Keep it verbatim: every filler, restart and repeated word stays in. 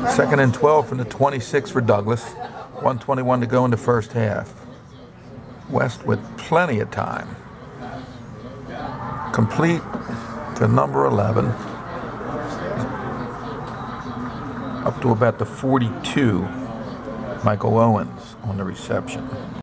Second and twelve from the twenty-six for Douglas. one twenty-one to go in the first half. West with plenty of time. Complete to number eleven. Up to about the forty-two. Michael Owens on the reception.